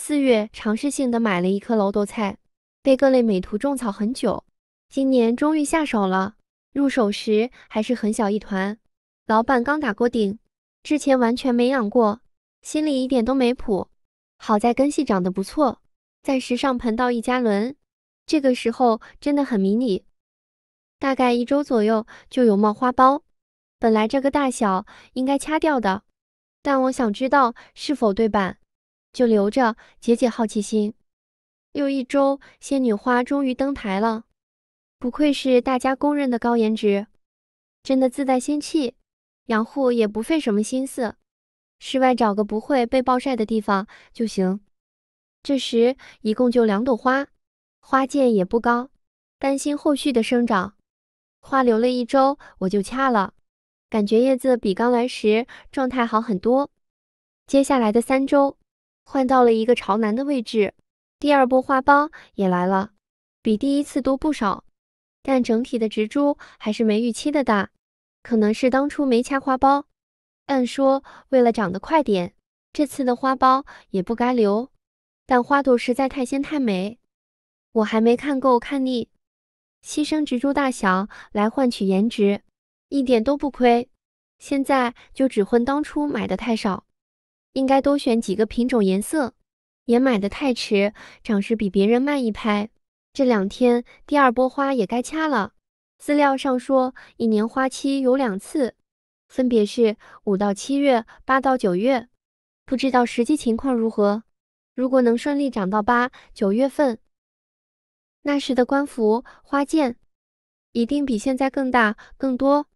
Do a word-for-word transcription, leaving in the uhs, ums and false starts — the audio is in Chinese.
四月尝试性的买了一颗楼豆菜，被各类美图种草很久，今年终于下手了。入手时还是很小一团，老板刚打过顶，之前完全没养过，心里一点都没谱。好在根系长得不错，暂时上盆到一加仑，这个时候真的很迷你，大概一周左右就有冒花苞。本来这个大小应该掐掉的，但我想知道是否对版，就留着解解好奇心。又一周，仙女花终于登台了，不愧是大家公认的高颜值，真的自带仙气，养护也不费什么心思，室外找个不会被暴晒的地方就行。这时一共就两朵花，花剑也不高，担心后续的生长，花留了一周我就掐了，感觉叶子比刚来时状态好很多。接下来的三周，换到了一个朝南的位置，第二波花苞也来了，比第一次多不少，但整体的植株还是没预期的大，可能是当初没掐花苞。按说为了长得快点，这次的花苞也不该留，但花朵实在太鲜太美，我还没看够看腻，牺牲植株大小来换取颜值，一点都不亏。现在就只恨当初买的太少，应该多选几个品种颜色，也买的太迟，长势比别人慢一拍。这两天第二波花也该掐了，资料上说一年花期有两次，分别是五到七月、八到九月，不知道实际情况如何。如果能顺利长到八、九月份，那时的官服、花剑一定比现在更大更多。